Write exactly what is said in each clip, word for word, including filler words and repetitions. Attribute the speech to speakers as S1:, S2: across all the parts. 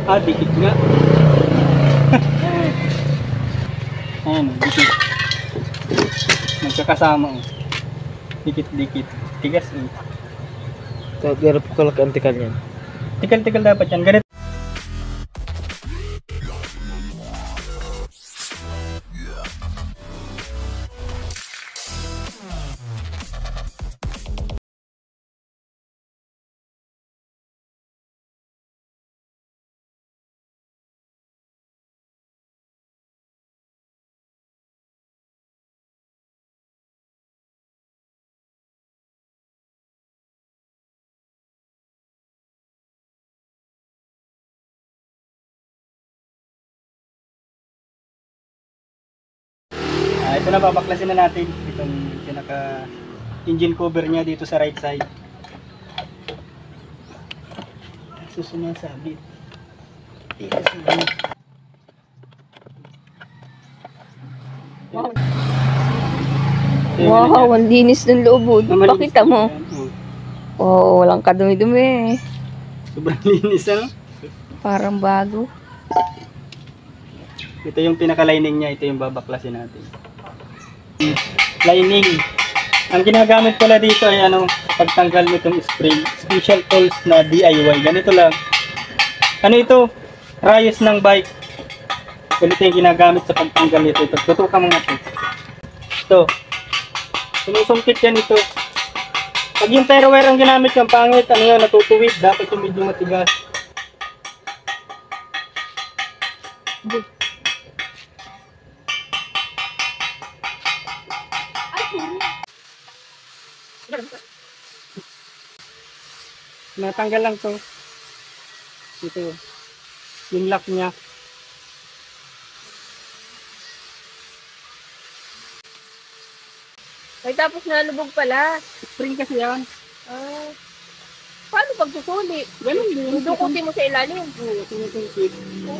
S1: Ah, dikit nga. Ayan, dikit. Magkakasama oh. Dikit-dikit. Tigas eh.
S2: Kagara po kalak-antikan yan.
S1: Tikal-tikal dapat yan. Ganito. Ah, ito na, babaklasin na natin itong pinaka engine cover niya dito sa right side. Susunod sabit. Dito sabit.
S3: Wow, wow, ang linis ng loob. Pakita mo. Oh, walang kadumi-dumi.
S1: Sobrang linis ah.
S3: Parang bago.
S1: Ito yung pinaka-lining niya, ito yung babaklasin natin. Lining. Ang ginagamit pala dito ay ano, pagtanggal nitong spring. Special tools na D I Y. Ganito lang. Ano ito? Rayos ng bike. Ganito yung ginagamit sa pagtanggal nito. Ito, tutukan mo nga ito. Ito. Sinusungkit yan ito. Pag yung ferroware ang ginamit yung pangit, ano yun, natutuwid. Dapat yung medyo matigas. Natanggal lang to. Ito. Yung lock niya.
S3: Ay, tapos nalubog pala.
S1: Spring kasi yan.
S3: Ah, paano pag susuli?
S1: Ganun din.
S3: Dukutin mo sa ilalim.
S1: Oo, tinutungkit.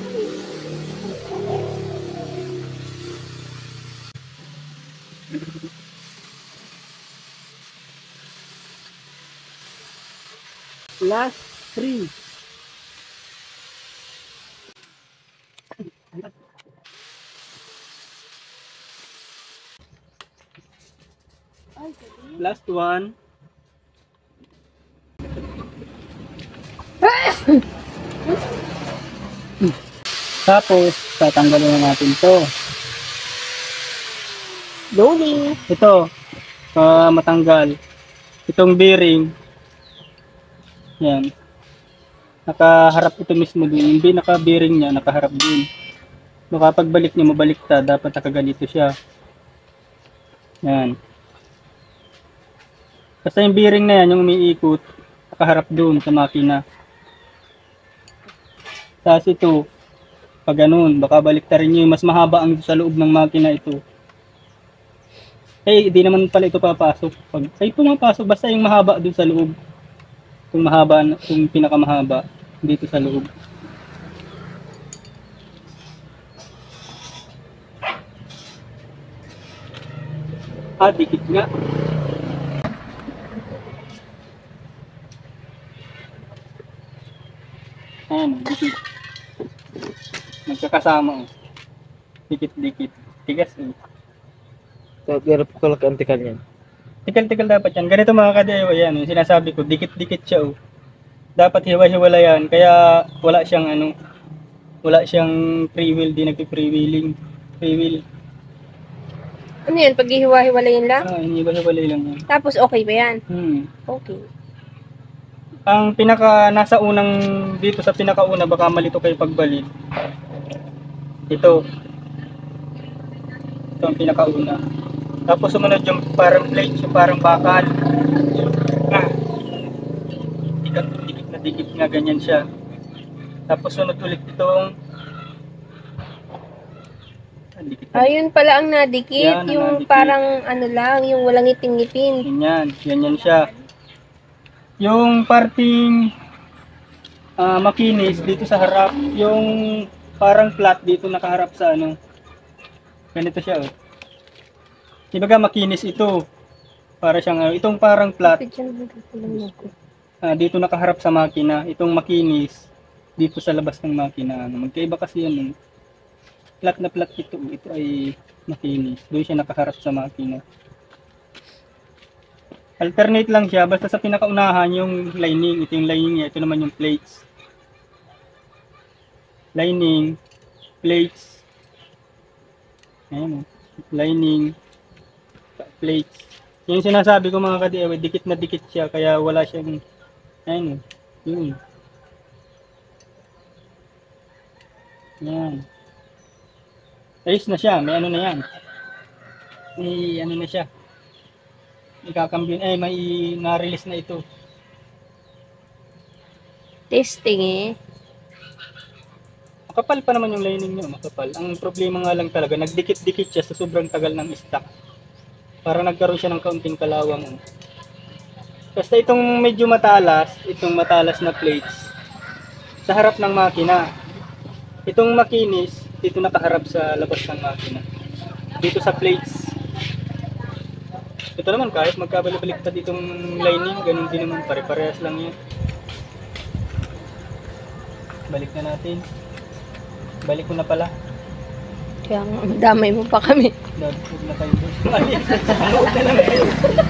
S1: Last three. Last one. Tapos, tatanggalin na natin to.
S3: Slowly.
S1: Ito, para matanggal. Itong bearing. Yan. Nakaharap ito mismo dun. Yung naka-bearing niya, nakaharap dun. Baka pagbalik niya, mabaliktad. Dapat nakaganito siya. Yan. Basta yung bearing na yan, yung umiikot, nakaharap dun sa makina. Tapos ito, pag ganun, baka baliktarin nyo yung mas mahaba ang sa loob ng makina ito. Eh, di naman pala ito papasok. Pag, ay, pumapasok, basta yung mahaba dun sa loob. Yung mahaba, yung pinakamahaba dito sa loob. Ah, dikit nga. Ayan, dikit. Magkakasama oh. Dikit-dikit. Tigas eh.
S2: Kagara po kalak-antikan yan.
S1: Tikal-tikal dapat yan. Ganito mga kadayo, yan. Yung sinasabi ko, dikit-dikit siya oh. Dapat hiwa-hiwala yan. Kaya wala siyang ano, wala siyang free wheel, di nagpi-free wheeling. Free wheel.
S3: Ano yan? Pag hiwa-hiwalayin lang?
S1: Ah, hiwa-hiwalay lang yan.
S3: Tapos okay ba yan?
S1: Hmm.
S3: Okay.
S1: Ang pinaka nasa unang dito sa pinakauna baka malito kayo pagbalik. Ito. Ito ang pinakauna. Tapos sumunod yung parang plate, yung parang bakal. Ah. Dikit, dikit na dikit nga ganyan siya. Tapos sunod ulit itong ah, dikit na.
S3: Ayun pala ang nadikit.
S1: Yan, ang
S3: yung
S1: nadikit.
S3: parang ano lang, yung walang ngipin-ngipin.
S1: Ganyan, ganyan siya. Yung parting uh, makinis dito sa harap, yung parang flat dito nakaharap sa ano. Ganito siya oh. Ibaga makinis ito. Para siyang uh, itong parang flat uh, dito nakaharap sa makina, itong makinis. dito sa labas ng makina. Ano, magkaiba kasi yan. Flat na flat ito. Ito ay makinis. Doon siya nakaharap sa makina. Alternate lang siya. Basta sa pinakaunahan yung lining. Ito yung lining niya. Ito naman yung plates. Lining. Plates. Ayan. Lining. Plates. Yung sinasabi ko mga ka-D I Y, dikit na dikit siya. Kaya wala siyang... Ayan. Yun. Yan. Ayos na siya. May ano na yan. May ano na siya. Ikakambyo. Eh, may na-release na ito.
S3: Testing eh.
S1: Makapal pa naman yung lining niya. Makapal. Ang problema nga lang talaga, nagdikit-dikit siya sa sobrang tagal ng stock. Para nagkaroon siya ng kaunting kalawang. Basta itong medyo matalas, itong matalas na plates, sa harap ng makina. Itong makinis, dito nakaharap sa labas ng makina. Dito sa plates. Ito naman, kahit magkabalik-balik pa ditong lining, ganun din naman, pare-parehas lang yan. Balik na natin. Balik ko na pala.
S3: Kaya nga, damay mo pa kami.
S1: Dad, huwag na kayo doon. Huwag na lang kayo.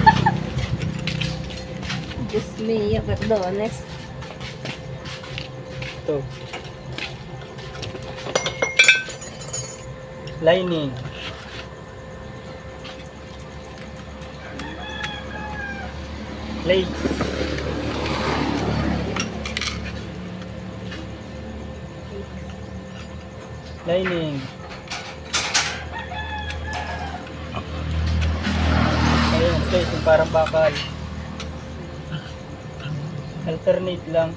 S3: Diyos me, perdones.
S1: Ito. Lining. Plates. Lining. Ayun, place yung parang bakal. Alternate lang.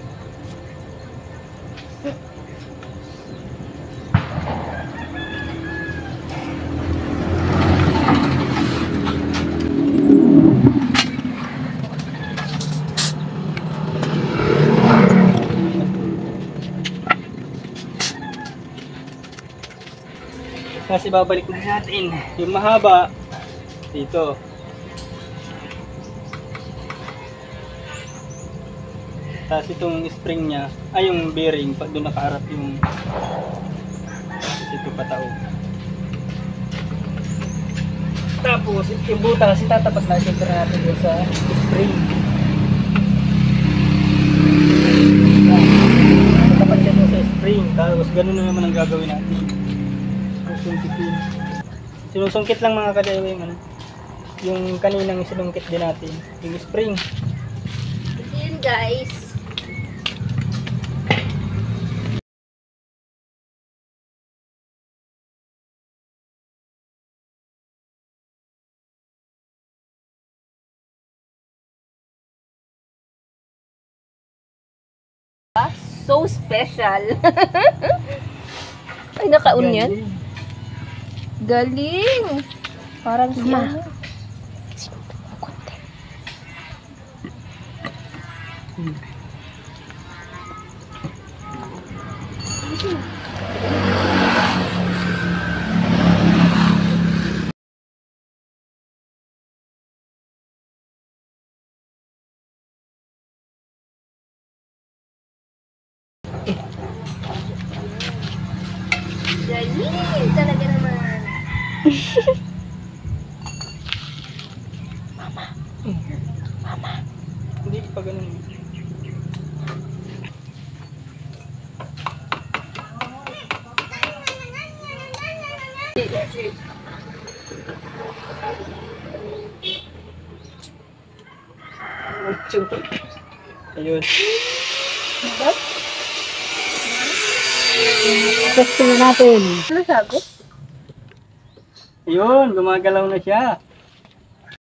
S1: Kasi babalik na natin yung mahaba dito. Tapos itong spring niya, ay yung bearing, pag doon nakaharap yung ito pataog. Tapos yung butas, itatapat na siyempre natin doon sa spring. Itatapat siya doon sa spring, tapos ganun na naman ang gagawin natin. Susungkitin. Sinusungkit lang mga ka-D I Y yung, ano, yung kaninang sinungkit din natin, yung spring.
S3: Yun guys. So special. Ay, nakaun yan. Galing. Parang si ano.
S1: Hmm.
S3: Galing talaga naman. Mama. Mama.
S1: Hindi pa ganun. Ayun.
S3: Testing na natin. Ano sabi?
S1: Ayun, gumagalaw na siya.